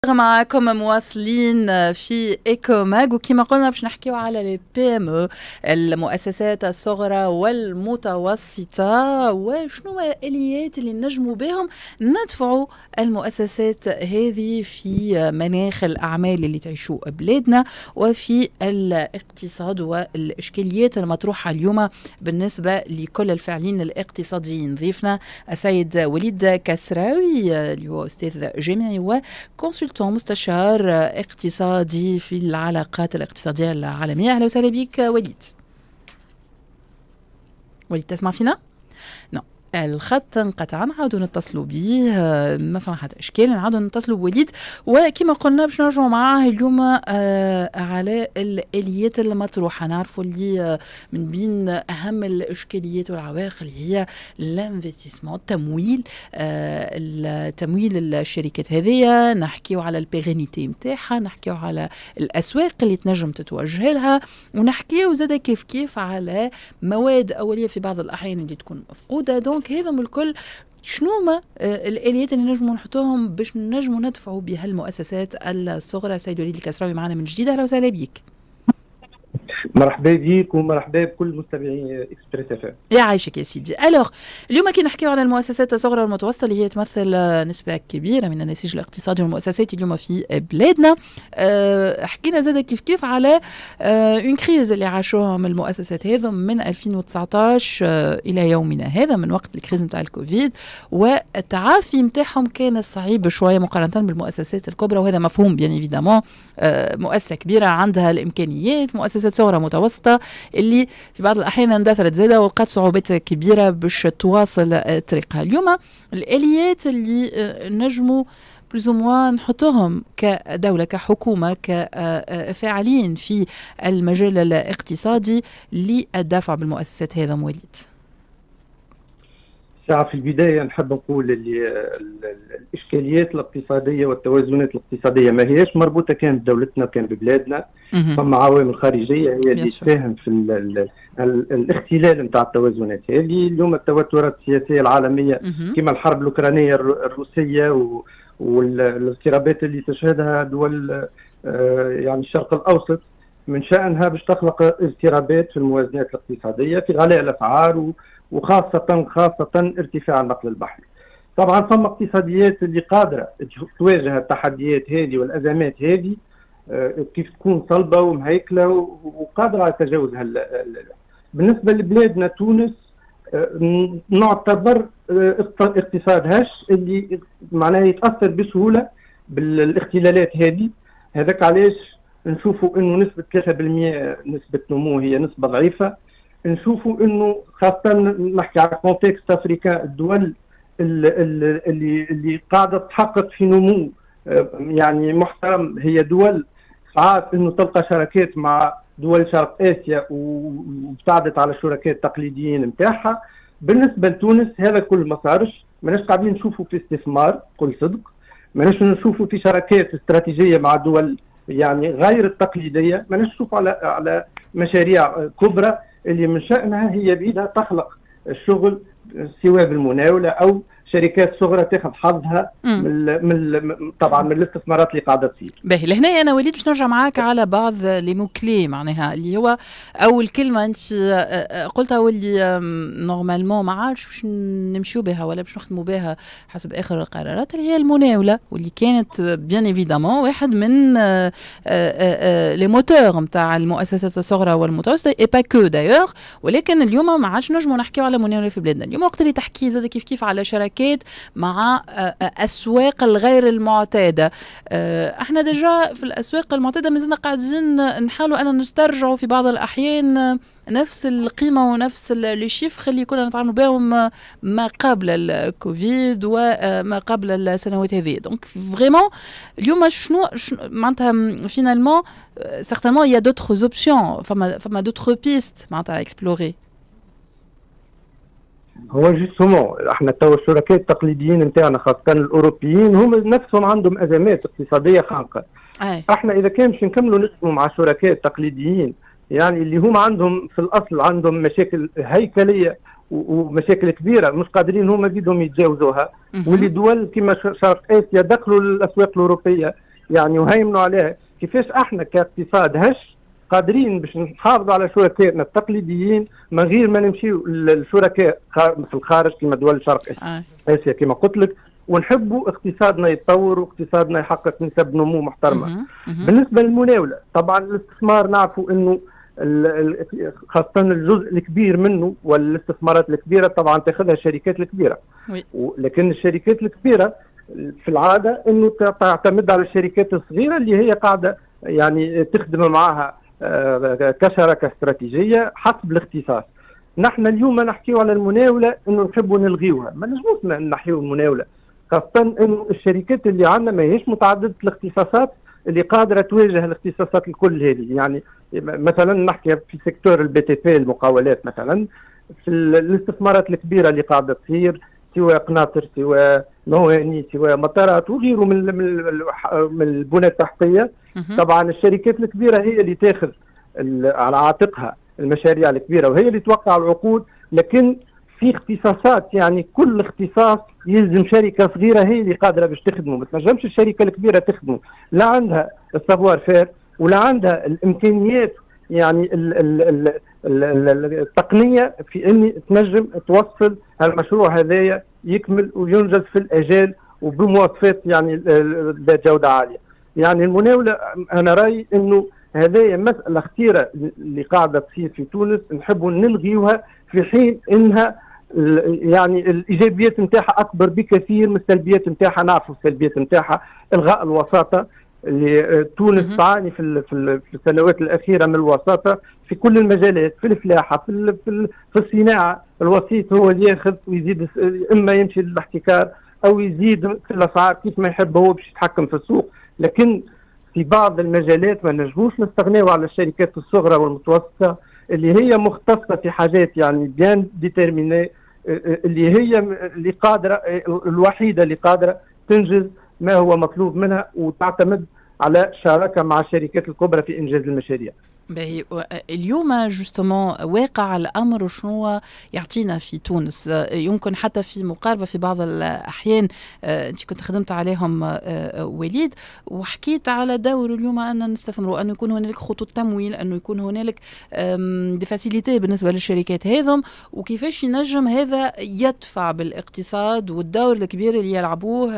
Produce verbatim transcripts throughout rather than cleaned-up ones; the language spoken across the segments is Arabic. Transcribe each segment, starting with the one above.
معاكم مواصلين في ايكو ماج، وكما قلنا باش نحكيو على لي بي ام او، المؤسسات الصغرى والمتوسطه، وشنو الاليات اللي نجموا بهم ندفعوا المؤسسات هذه في مناخ الاعمال اللي تعيشوا بلادنا وفي الاقتصاد والاشكاليات المطروحه اليوم بالنسبه لكل الفاعلين الاقتصاديين. ضيفنا السيد وليد كسراوي اللي هو استاذ جامعي وكونسلتون مستشار اقتصادي في العلاقات الاقتصادية العالمية. أهلا وسهلا بك وليد. وليد تسمع فينا؟ نعم. الخط انقطع، نعاودوا نتصلوا به، ما فما حتى اشكال، نعاودوا نتصلوا بوليد. وكما قلنا باش نرجعوا معاه اليوم آه على الاليات المطروحه. نعرفوا اللي آه من بين اهم الاشكاليات والعوائق اللي هي الانفستيسمون، التمويل، آه التمويل الشركات هذه. نحكيو على البيغينيتي نتاعها، نحكيو على الاسواق اللي تنجم تتوجه لها، ونحكيو زاده كيف كيف على مواد اوليه في بعض الاحيان اللي تكون مفقوده. دونك هذم الكل شنو ما الاليات اللي نجموا نحطوهم باش نجموا ندفعوا بها المؤسسات الصغرى؟ سيد وليد الكسراوي معنا من جديد، اهلا وسهلا بك. مرحبا بك ومرحبا بكل مستمعي اكسبريس اف ام. يا عايشك يا سيدي. الوغ اليوم كي نحكيو على المؤسسات الصغرى والمتوسطه اللي هي تمثل نسبه كبيره من النسيج الاقتصادي والمؤسسات اليوم في بلادنا، أه حكينا زاد كيف كيف على أه اون كريز اللي عاشوها المؤسسات هذم من ألفين وتسعطاش أه الى يومنا هذا، من وقت الكريز نتاع الكوفيد، والتعافي نتاعهم كان صعيب شويه مقارنه بالمؤسسات الكبرى، وهذا مفهوم بيان ايفيدامون. أه مؤسسه كبيره عندها الامكانيات، مؤسسات صغرى متوسطه اللي في بعض الاحيان اندثرت زاده ولقات صعوبات كبيره باش تواصل طريقها. اليوم الاليات اللي نجموا بلوز موا نحطوهم كدوله كحكومه كفاعلين في المجال الاقتصادي للدفع بالمؤسسات هذا وليد. في البدايه نحب نقول اللي الاشكاليات الاقتصاديه والتوازنات الاقتصاديه ما هيش مربوطه كان بدولتنا كان ببلادنا، فما عوامل خارجيه هي اللي تساهم في ال ال ال الاختلال نتاع التوازنات هذه. اليوم التوترات السياسيه العالميه كما الحرب الاوكرانيه الروسيه والاضطرابات اللي تشهدها دول يعني الشرق الاوسط من شانها باش تخلق اضطرابات في الموازنات الاقتصاديه في غلاء الاسعار وخاصة خاصة ارتفاع النقل البحري. طبعا ثم اقتصاديات اللي قادرة تواجه التحديات هذه والأزمات هذه كيف تكون صلبة ومهيكلة وقادرة على تجاوزها. بالنسبة لبلادنا تونس نعتبر اقتصاد هش اللي معناه يتأثر بسهولة بالاختلالات هذه. هذاك علاش نشوفوا انه نسبة ثلاثة بالمئة نسبة نمو هي نسبة ضعيفة. نشوفوا انه خاصه نحكي على كونتكست افريكا، الدول اللي اللي, اللي قاعده تحقق في نمو يعني محترم هي دول ساعات انه تلقى شراكات مع دول شرق اسيا وابتعدت على الشركاء التقليديين نتاعها. بالنسبه لتونس هذا كل ما صارش، ماناش قاعدين نشوفوا في استثمار كل صدق، ماناش نشوفوا في شراكات استراتيجيه مع دول يعني غير التقليديه، ماناش نشوفوا على على مشاريع كبرى اللي من شأنها هي بيدها تخلق الشغل سواء بالمناولة أو شركات صغرى تاخذ حظها من, من طبعا من الاستثمارات اللي قاعده تصير. باهي لهنا انا وليد باش نرجع معاك على بعض لي موكلي، معناها اللي هو اول كلمه انت قلتها واللي نورمالمون ما عادش باش نمشيو بها ولا باش نخدموا بها حسب اخر القرارات، اللي هي المناوله، واللي كانت بيان ايفيدامون واحد من لي موتور نتاع المؤسسات الصغرى والمتوسطه اي با كو دايوغ. ولكن اليوم ما عادش نجموا نحكيو على مناوله في بلادنا. اليوم وقت اللي تحكي زاد كيف كيف على شراكات مع اسواق الغير المعتاده، احنا ديجا في الاسواق المعتاده مازلنا قاعدين نحاولوا ان نسترجعوا في بعض الاحيان نفس القيمه ونفس لي شيفر اللي كنا نتعاملوا بهم ما قبل الكوفيد وما قبل السنوات هذه. دونك فريمون اليوم شنو معناتها فينالمون سيغتانمون يا دوتر اوبسيون، فما فما دوتر بيست معناتها اكسبلوري. هو جوستومون احنا تو الشركاء التقليديين نتاعنا خاصه الاوروبيين هم نفسهم عندهم ازمات اقتصاديه خانقه. أي. احنا اذا كان باش نكملوا نخدموا مع الشركاء التقليديين يعني اللي هم عندهم في الاصل عندهم مشاكل هيكليه ومشاكل كبيره مش قادرين هم بدهم يتجاوزوها، واللي دول كما شرق اسيا دخلوا للاسواق الاوروبيه يعني وهيمنوا عليها. كيفاش احنا كاقتصاد هش قادرين باش نحافظوا على شركائنا التقليديين من غير ما نمشيو للشركاء في الخارج كما دول الشرق اسيا كما قلت لك، ونحبوا اقتصادنا يتطور واقتصادنا يحقق نسب نمو محترمه. بالنسبه للمناوله طبعا الاستثمار نعرفوا انه خاصه الجزء الكبير منه والاستثمارات الكبيره طبعا تاخذها الشركات الكبيره، لكن الشركات الكبيره في العاده انه تعتمد على الشركات الصغيره اللي هي قاعده يعني تخدم معها كشراكه استراتيجيه حسب الاختصاص. نحن اليوم نحكيو على المناوله انه نحبوا نلغيوها، ما نجموش نحيو المناوله، خاصه انه الشركات اللي عندنا ما هيش متعدده الاختصاصات اللي قادره تواجه الاختصاصات الكل هذه. يعني مثلا نحكي في سيكتور البي تي بي المقاولات مثلا، في الاستثمارات الكبيره اللي قاعده تصير سواء قناطر سواء مواني سواء مطارات وغيره من من البنى التحتيه. طبعا الشركات الكبيره هي اللي تاخذ على عاتقها المشاريع الكبيره وهي اللي توقع العقود، لكن في اختصاصات يعني كل اختصاص يلزم شركه صغيره هي اللي قادره باش تخدمه، ما تنجمش الشركه الكبيره تخدمه، لا عندها السافوار فير ولا عندها الامكانيات يعني ال ال ال ال ال التقنيه في ان تنجم توصل المشروع هذايا يكمل وينجز في الاجال وبمواصفات يعني ذات جوده عاليه. يعني المناوله انا رايي انه هذه مساله خطيره اللي قاعده تصير في تونس، نحبوا نلغيوها في حين انها يعني الايجابيات نتاعها اكبر بكثير من السلبيات نتاعها. نعرفوا السلبيات نتاعها الغاء الوساطه اللي تونس تعاني في في السنوات الاخيره من الوساطه في كل المجالات، في الفلاحه في في الصناعه، الوسيط هو اللي ياخذ ويزيد، اما يمشي للاحتكار او يزيد في الاسعار كيف ما يحب هو باش يتحكم في السوق. لكن في بعض المجالات ما نجموش نستغنيو على الشركات الصغرى والمتوسطه اللي هي مختصه في حاجات يعني بيان ديترميني، اللي هي اللي قادره الوحيده اللي قادره تنجز ما هو مطلوب منها وتعتمد على شراكه مع الشركات الكبرى في انجاز المشاريع. باهي اليوم جوستومون واقع الامر شنو يعطينا في تونس؟ يمكن حتى في مقاربه في بعض الاحيان انت كنت خدمت عليهم وليد وحكيت على دور اليوم ان نستثمروا، انه يكون هنالك خطوط تمويل، انه يكون هنالك دي فاسيليتي بالنسبه للشركات هذم، وكيفاش ينجم هذا يدفع بالاقتصاد والدور الكبير اللي يلعبوه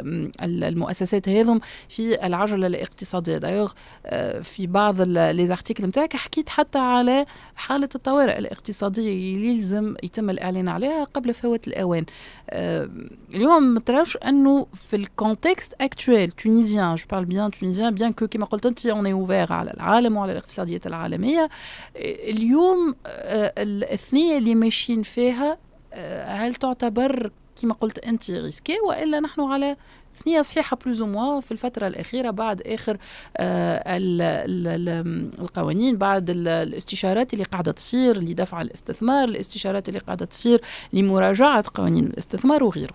المؤسسات هذم في العجله الاقتصاديه. دايوغ في بعض لي زارتيكل نتاعك حكيت حتى على حالة الطوارئ الاقتصادية اللي يلزم يتم الإعلان عليها قبل فوات الأوان. أه اليوم ما تراش أنه في الكونتكست أكتويل تونيزيان، جو بارل بيان تونيزيان بيان كو كما قلت أنت اون اوفير على العالم وعلى الاقتصاديات العالمية، اليوم أه الاثنية اللي ماشيين فيها أه هل تعتبر كما قلت أنت ريسكي، وإلا نحن على ثنية صحيحة بلوز موا في الفترة الأخيرة بعد آخر آه ال ال ال القوانين، بعد الاستشارات اللي قاعدة تصير لدفع الاستثمار، الاستشارات اللي قاعدة تصير لمراجعة قوانين الاستثمار وغيره؟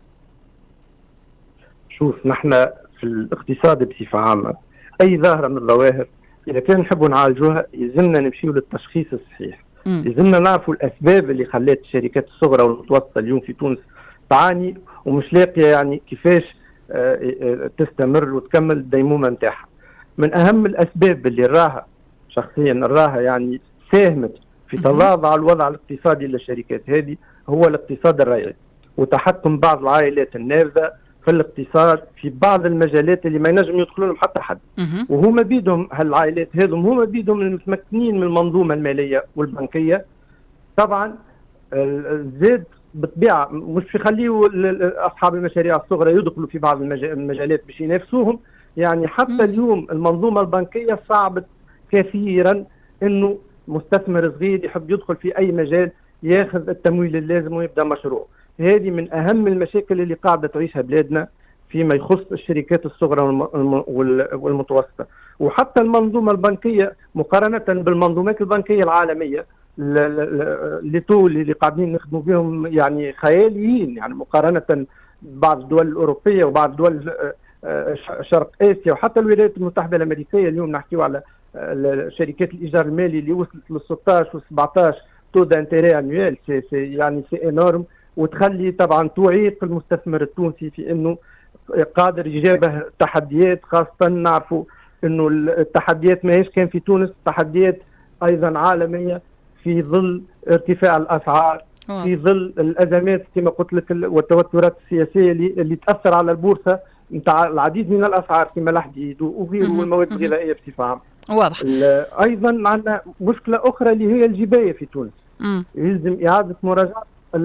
شوف نحن في الاقتصاد بصفة عامة أي ظاهرة من الظواهر إذا كان نحبوا نعالجوها يلزمنا نمشيو للتشخيص الصحيح، يلزمنا نعرفوا الأسباب اللي خلت الشركات الصغرى والمتوسطة اليوم في تونس تعاني ومش لاقية يعني كيفاش تستمر وتكمل الديمومه نتاعها. من اهم الاسباب اللي راها شخصيا راها يعني ساهمت في تضاضع الوضع الاقتصادي للشركات هذه هو الاقتصاد الريعي وتحكم بعض العائلات النافذه في الاقتصاد في بعض المجالات اللي ما ينجم يدخلوا لهم حتى حد، وهما بيدهم هالعائلات هذم هما بيدهم المتمكنين من المنظومه الماليه والبنكيه. طبعا زاد بالطبيعه مش يخليوا اصحاب المشاريع الصغرى يدخلوا في بعض المجالات باش ينافسوهم. يعني حتى اليوم المنظومه البنكيه صعبت كثيرا انه مستثمر صغير يحب يدخل في اي مجال ياخذ التمويل اللازم ويبدا مشروع. هذه من اهم المشاكل اللي قاعده تعيشها بلادنا فيما يخص الشركات الصغرى والمتوسطه، وحتى المنظومه البنكيه مقارنه بالمنظومات البنكيه العالميه اللي طول اللي قاعدين نخدموا بهم يعني خياليين، يعني مقارنه ببعض الدول الاوروبيه وبعض دول شرق اسيا وحتى الولايات المتحده الامريكيه. اليوم نحكيو على شركات الايجار المالي اللي وصلت ل ستة عشر و17 تو دانتيري انويل، سي سي يعني سي انورم، وتخلي طبعا تعيق المستثمر التونسي في انه قادر يجابه التحديات، خاصة نعرفوا انه التحديات ماهيش كان في تونس، تحديات ايضا عالمية في ظل ارتفاع الاسعار، في ظل الازمات كما قلت لك والتوترات السياسية اللي, اللي تأثر على البورصة نتاع العديد من الاسعار كما الحديد وغيره والمواد الغذائية بصفة عامة. واضح. ايضا عندنا مشكلة اخرى اللي هي الجباية في تونس. مم. يلزم اعادة مراجعة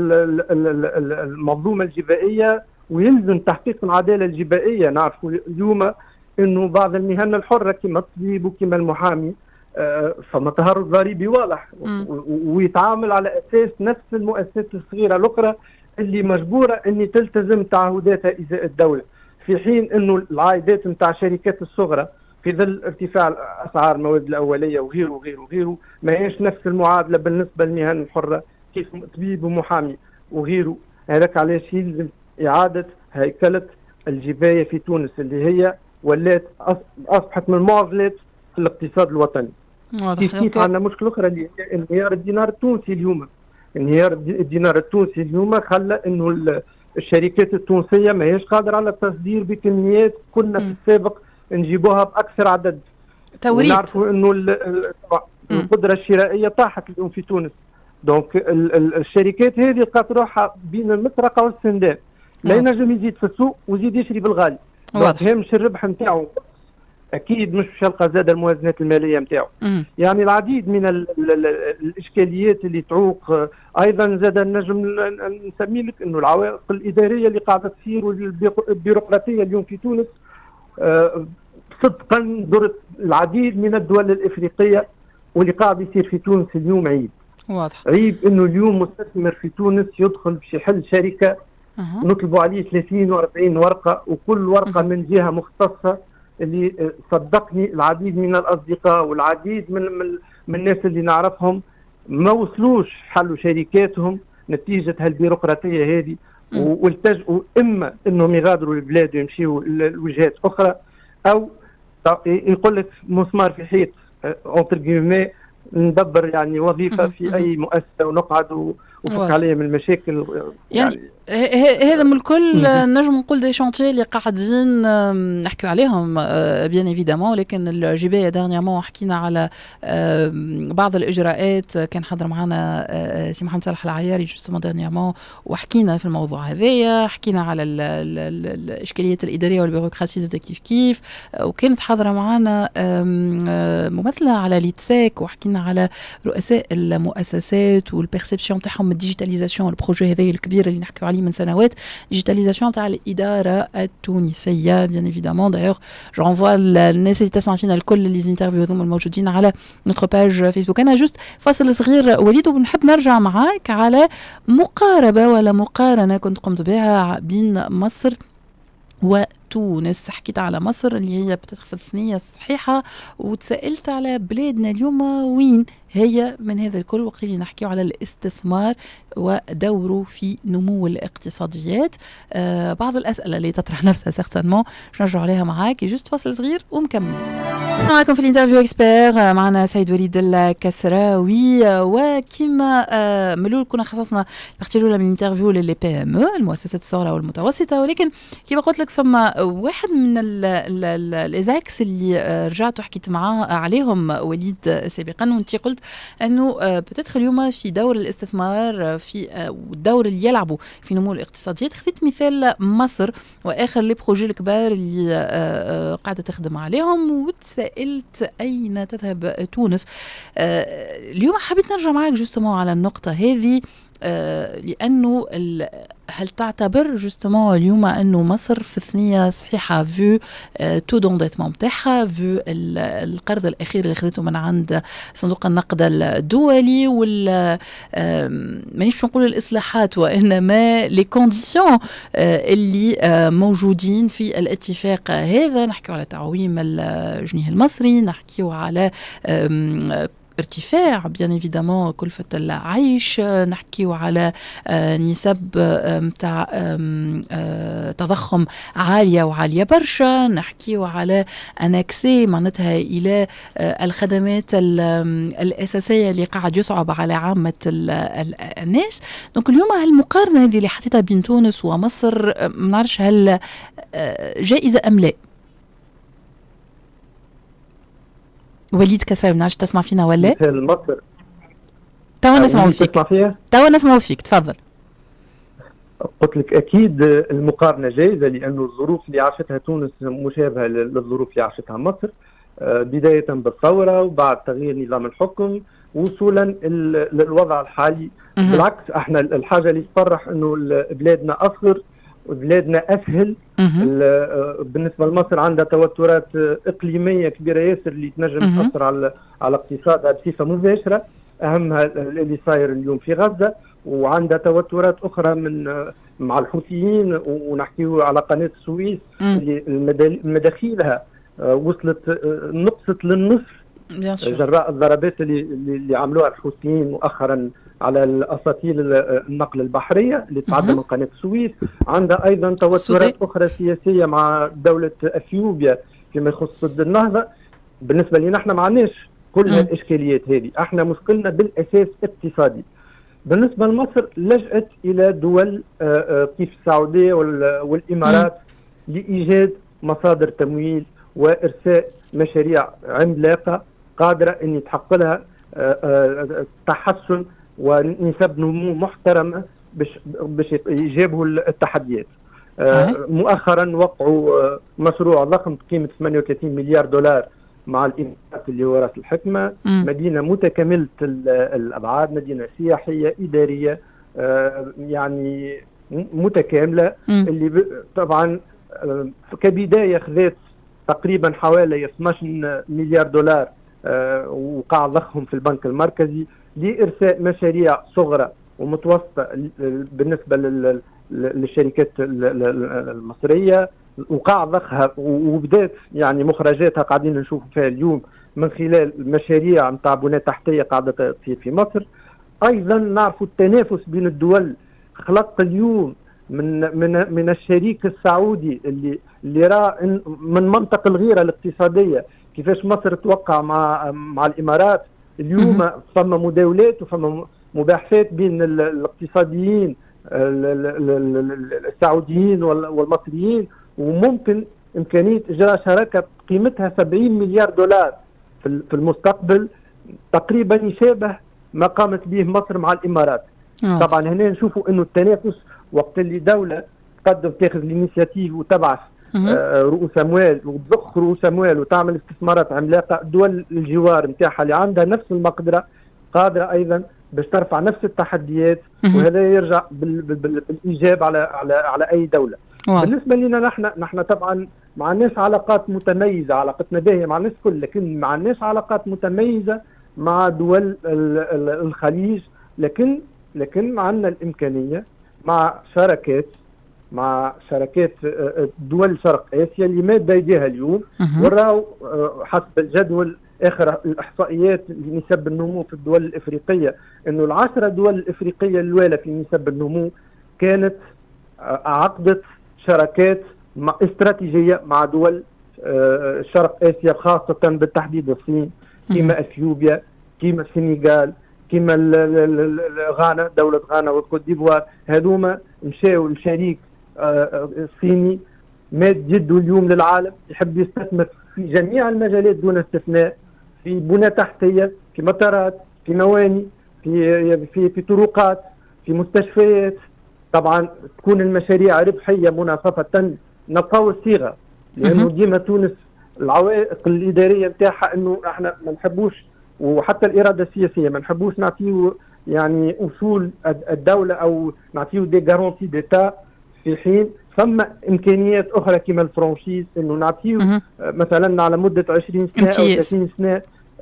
المنظومة الجبائية ويلزم تحقيق العدالة الجبائية. نعرف اليوم انه بعض المهن الحرة كما الطبيب وكما المحامي آه فما تهرب ضريبي واضح ويتعامل على اساس نفس المؤسسات الصغيرة الاخرى اللي مجبورة ان تلتزم تعهداتها ازاء الدولة، في حين انه العائدات نتاع الشركات الصغرى في ظل ارتفاع اسعار المواد الاوليه وغيره وغيره وغيره ما هيش نفس المعادله بالنسبه للمهن الحره كيف طبيب ومحامي وغيره. هذاك علاش يلزم اعاده هيكله الجبايه في تونس اللي هي ولات اصبحت من المعضلات في الاقتصاد الوطني. كيف كيف عندنا مشكله اخرى اللي هي انهيار الدينار التونسي اليوم. انهيار الدينار التونسي اليوم خلى انه الشركات التونسيه ما هيش قادره على التصدير بكميات كنا في السابق نجيبوها باكثر عدد. توريد. نعرفوا انه القدره الشرائيه طاحت اليوم في تونس. دونك الشركات هذه لقات روحها بين المسرقه والسندان، لا ينجم يزيد في السوق ويزيد يشري بالغالي. دونك هامش الربح نتاعو اكيد مش باش يلقى زاد الموازنات الماليه نتاعو. يعني العديد من ال ال ال الاشكاليات اللي تعوق. ايضا زاد نجم نسمي لك انه العوائق الاداريه اللي قاعده تصير والبيروقراطيه اليوم في تونس أه صدقا ضرت العديد من الدول الافريقيه، واللي قاعد يصير في تونس اليوم عيب. واضح. عيب انه اليوم مستثمر في تونس يدخل باش يحل شركه أه. نطلبوا عليه ثلاثين وأربعين ورقه وكل ورقه أه. من جهه مختصه، اللي صدقني العديد من الاصدقاء والعديد من من الناس اللي نعرفهم ما وصلوش حلوا شركاتهم نتيجه هالبيروقراطيه هذه، والتجؤوا اما انهم يغادروا البلاد ويمشيوا لوجهات اخرى، او يقول لك مسمار في حيط اونتر جيمي ندبر يعني وظيفه في اي مؤسسه ونقعد وفك عليها من المشاكل. يعني, يعني هذا من الكل نجم نقول دي شونتي اللي قاعدين نحكيو عليهم بيان ايفيدامون، ولكن الجبايه دارنيامون حكينا على بعض الاجراءات. كان حاضر معنا سي محمد صالح العياري جوستومون دارنيامون وحكينا في الموضوع هذايا، حكينا على الاشكاليات الاداريه والبيروقراطيه زاد كيف كيف، وكانت حاضره معنا ممثله على ليتساك وحكينا على رؤساء المؤسسات والبيرسبسيون تاعهم الديجيتاليزاسيون، البروجي هذا الكبير اللي نحكيو عليه من سنوات، ديجيتاليزاسيون تاع الاداره التونسيه بيان ايفيدامون. دايوغ جونفوا الناس اللي تسمع فينا الكل لي زانترفيو هذوما الموجودين على نوتر باج فيسبوك. انا جوست فاصل صغير وليد وبنحب نرجع معاك على مقاربه ولا مقارنه كنت قمت بها بين مصر وتونس. حكيت على مصر اللي هي بتدخل في الثنية الصحيحة، وتسألت على بلادنا اليوم وين هي من هذا الكل، وقت اللي نحكيه على الاستثمار ودوره في نمو الاقتصاديات. آه بعض الأسئلة اللي تطرح نفسها سيغتانمون نرجع عليها معاك. جوست فاصل صغير ومكملين معكم في الانترفيو اكسبير. معنا سيد وليد الكسراوي، وكما آه ملول كنا خصصنا البارتي الاولى من الانترفيو للي بي ام او المؤسسات الصغرى والمتوسطه، ولكن كما قلت لك ثم واحد من الازاكس اللي رجعت وحكيت معاه عليهم وليد سابقا، وانت قلت انه بتدخل اليوم في دور الاستثمار في الدور اللي يلعبوا في نمو الاقتصاديات. خذيت مثال مصر واخر لي بروجي الكبار اللي قاعده تخدم عليهم، وتسالت اين تذهب تونس. اليوم حبيت نرجع معك جوستومون على النقطه هذه، لانه هل تعتبر جوستومون اليوم انه مصر في ثنيه صحيحه فيو تو دونديتمون نتاعها، فيو القرض الاخير اللي خذته من عند صندوق النقد الدولي، وال مانيش باش نقول الاصلاحات وانما لي كونديسيون اللي موجودين في الاتفاق هذا. نحكيو على تعويم الجنيه المصري، نحكيو على ارتفاع بيان ايفيدامون كلفة العيش، نحكيو على نسب متاع تضخم عالية وعالية برشا، نحكيو على انكسي معناتها الى الخدمات الاساسية اللي قاعد يصعب على عامة الناس. دونك اليوم هالمقارنة اللي حطيتها بين تونس ومصر ما نعرفش هل جائزة ام لا؟ وليد كسراوي، ما نعرفش تسمع فينا ولا؟ مثال مصر توا نسمعوا فيك. توا نسمعوا فيك، تفضل. قلت لك اكيد المقارنه جيده، لانه الظروف اللي عاشتها تونس مشابهه للظروف اللي عاشتها مصر، بدايه بالثوره وبعد تغيير نظام الحكم وصولا للوضع الحالي. بالعكس احنا الحاجه اللي تفرح انه بلادنا اصغر وبلادنا اسهل. بالنسبه لمصر عندها توترات اقليميه كبيره ياسر اللي تنجم تاثر على على اقتصادها بصفه مباشره، اهمها اللي صاير اليوم في غزه، وعندها توترات اخرى من مع الحوثيين، ونحكيو على قناه السويس اللي مداخيلها وصلت نقصت للنصف جراء الضربات اللي اللي عملوها الحوثيين مؤخرا على الاساطيل النقل البحريه اللي تعدى من قناه السويس. عندها ايضا توترات اخرى سياسيه مع دوله اثيوبيا فيما يخص ضد النهضه. بالنسبه لنا احنا ما عندناش كل الاشكاليات هذه، احنا مشكلنا بالاساس اقتصادي. بالنسبه لمصر لجأت الى دول كيف السعوديه والامارات لايجاد مصادر تمويل وارساء مشاريع عملاقه قادره ان يتحقق لها تحسن ونسب نمو محترمه باش باش يجابهوا التحديات. مؤخرا وقعوا مشروع ضخم بقيمه ثمانية وثلاثين مليار دولار مع الامارات اللي هو راس الحكمه، م. مدينه متكامله الابعاد، مدينه سياحيه اداريه يعني متكامله، م. اللي طبعا كبدايه خذت تقريبا حوالي اثناش مليار دولار وقع ضخهم في البنك المركزي لارساء مشاريع صغرى ومتوسطه بالنسبه للشركات المصريه، وقع ضخها وبدات يعني مخرجاتها قاعدين نشوفوا فيها اليوم من خلال مشاريع نتاع بنى تحتيه قاعده تصير في مصر. ايضا نعرفوا التنافس بين الدول، خلق اليوم من من من الشريك السعودي اللي اللي راه من منطق الغيره الاقتصاديه كيفاش مصر توقع مع مع الامارات. اليوم فما مداولات وفما مباحثات بين الاقتصاديين السعوديين والمصريين، وممكن امكانيه اجراء شراكه قيمتها سبعين مليار دولار في المستقبل، تقريبا يشابه ما قامت به مصر مع الامارات. أوه. طبعا هنا نشوفوا انه التنافس وقت اللي دوله تقدم تاخذ الانيشيتيف وتبعث آه رؤوس اموال وتضخ رؤوس اموال وتعمل استثمارات عملاقه، دول الجوار نتاعها اللي عندها نفس المقدره قادره ايضا باش ترفع نفس التحديات، وهذا يرجع بال بال بالايجاب على على على اي دوله. واو. بالنسبه لنا نحن نحن طبعا ما عندناش علاقات متميزه، علاقتنا باهيه مع الناس الكل، لكن ما عندناش علاقات متميزه مع دول الخليج، لكن لكن عندنا الامكانيه مع شركات مع شركات دول شرق اسيا اللي ماده يديها اليوم، وراو حسب الجدول اخر الاحصائيات لنسب النمو في الدول الافريقيه انه العشره دول الافريقيه الاولى في نسب النمو كانت عقدت شراكات استراتيجيه مع دول شرق اسيا، خاصه بالتحديد الصين، كيما اثيوبيا، كيما السنغال، كيما غانا، دوله غانا والكوت ديفوار. هذوما مشاو لشريك الصيني ماد جده اليوم للعالم يحب يستثمر في جميع المجالات دون استثناء، في بنى تحتيه، في مطارات، في مواني، في في في طرقات، في مستشفيات. طبعا تكون المشاريع ربحيه مناصفه، نقاو الصيغه، لانه ديما تونس العوائق الاداريه نتاعها انه احنا ما نحبوش، وحتى الاراده السياسيه ما نحبوش نعطيو يعني اصول الدوله او نعطيو دي غارونتي ديتا، في حين ثم امكانيات اخرى كما الفرانشيز انه نعطيو مثلا على مده عشرين سنه او ثلاثين سنه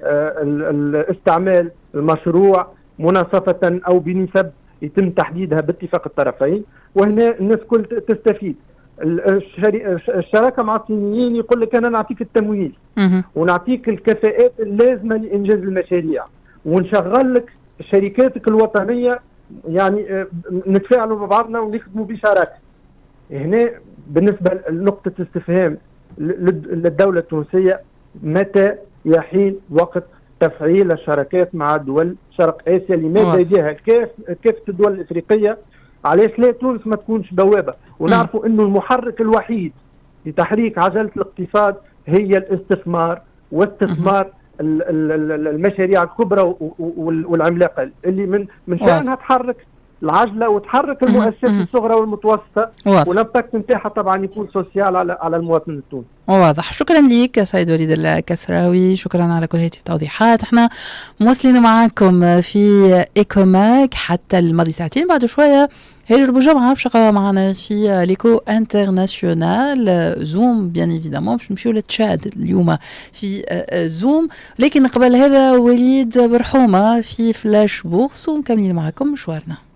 الاستعمال المشروع مناصفه او بنسب يتم تحديدها باتفاق الطرفين، وهنا الناس كل تستفيد. الشراكه مع الصينيين يقول لك انا نعطيك التمويل ونعطيك الكفاءات اللازمه لانجاز المشاريع، ونشغل لك شركاتك الوطنيه، يعني نتفاعلوا مع بعضنا ونخدموا بشراكه. هنا بالنسبه لنقطه استفهام للدوله التونسيه، متى يحين وقت تفعيل الشراكات مع دول شرق اسيا؟ لماذا يديها كافه الدول الافريقيه؟ علاش لا تونس ما تكونش بوابه؟ ونعرفوا انه المحرك الوحيد لتحريك عجله الاقتصاد هي الاستثمار، واستثمار المشاريع الكبرى والعملاقه اللي من من شانها تحرك العجله وتحرك المؤسسات الصغرى والمتوسطه، والامباكت نتاعها طبعا يكون سوسيال على على المواطن التونسي. واضح. شكرا لك سيد وليد الكسراوي، شكرا على كل هذه التوضيحات. احنا مواصلين معاكم في ايكوماك حتى الماضي ساعتين. بعد شويه هاجر بوجمعه باش يبقى معنا في ليكو انترناسيونال زوم بيان ايفيدامون، باش نمشيو لتشاد اليوم في زوم. لكن قبل هذا وليد برحومه في فلاش بورس، ومكملين معكم مشوارنا.